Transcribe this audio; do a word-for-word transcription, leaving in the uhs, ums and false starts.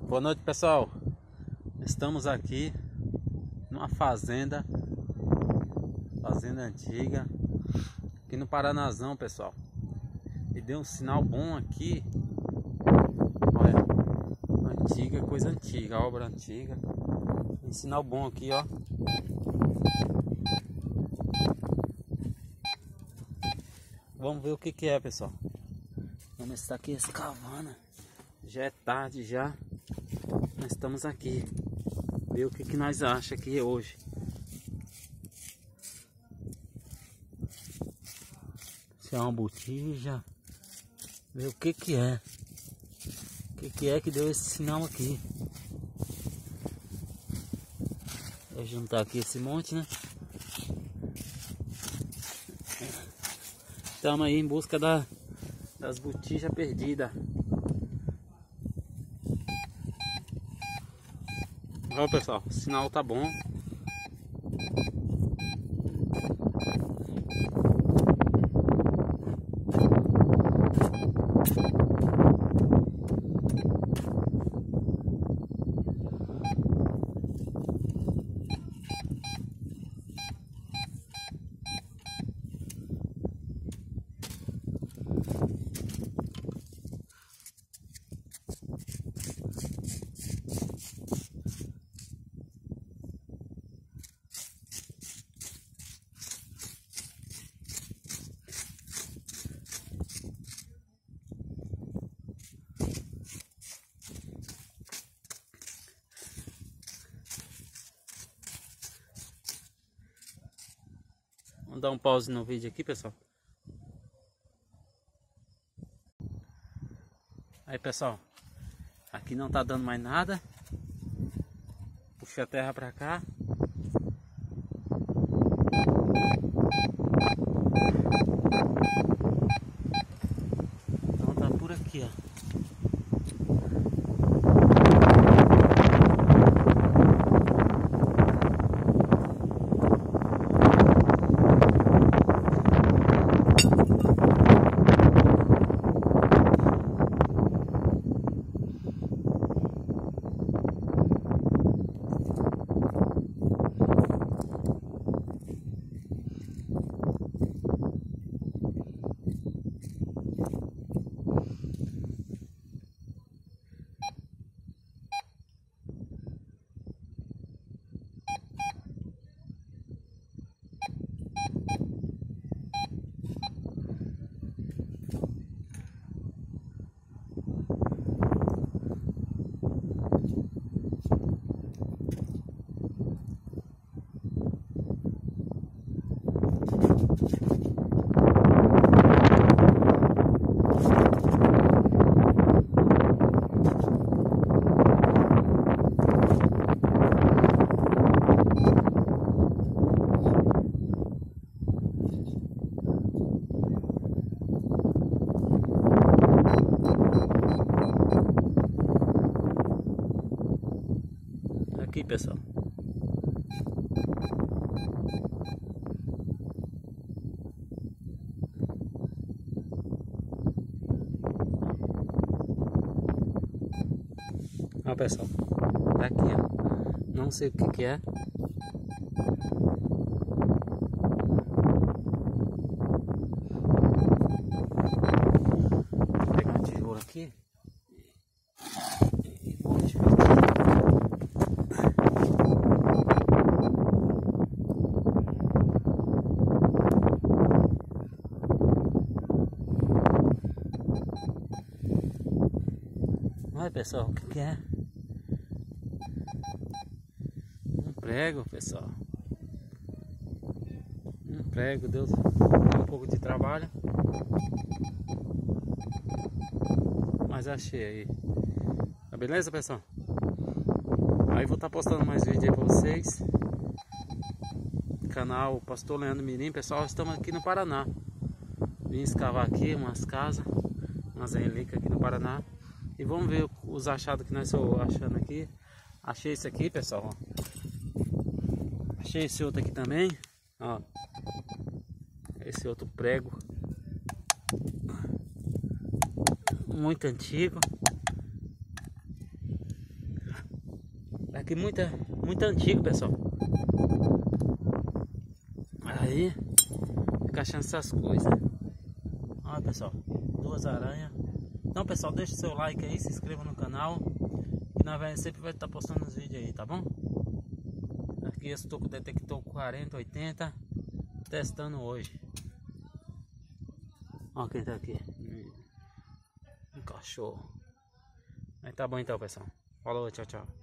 Boa noite, pessoal. Estamos aqui numa fazenda, fazenda antiga, aqui no Paranazão, pessoal. E deu um sinal bom aqui. Olha, antiga, coisa antiga, obra antiga. Um sinal bom aqui, ó. Vamos ver o que que é, pessoal. Vamos estar aqui escavando. Já é tarde já. Nós estamos aqui. Ver o que que nós achamos aqui hoje. Se é uma botija. Ver o que que é. O que que é que deu esse sinal aqui. Vou juntar aqui esse monte, né? Estamos aí em busca da, das botijas perdidas. Olha, pessoal, o sinal tá bom. Vamos dar um pause no vídeo aqui, pessoal. Aí, pessoal, aqui não tá dando mais nada. Puxa a terra pra cá. Então tá por aqui, ó. Aqui, pessoal. Ó, pessoal, tá aqui, ó. Não sei o que que é. Vou pegar um tijolo aqui. Olha, pessoal, o que que é? Um prego, pessoal. Um prego, Deus, deu um pouco de trabalho. Mas achei aí. Tá beleza, pessoal? Aí vou estar postando mais vídeo aí pra vocês. Canal Pastor Leandro Mirim, pessoal. Estamos aqui no Paraná. Vim escavar aqui umas casas, umas relíquias aqui no Paraná. E vamos ver os achados que nós estamos achando aqui. Achei esse aqui, pessoal. Achei esse outro aqui também. Ó. Esse outro prego. Muito antigo. aqui muito, muito antigo, pessoal. Aí fica achando essas coisas. Olha, pessoal, duas aranhas. Então, pessoal, deixa o seu like aí, se inscreva no canal, que nós vai, sempre vai estar postando os vídeos aí, tá bom? Aqui eu estou com o detector quarenta, oitenta, testando hoje. Olha quem tá aqui. Um cachorro. Mas tá bom então, pessoal. Falou, tchau, tchau.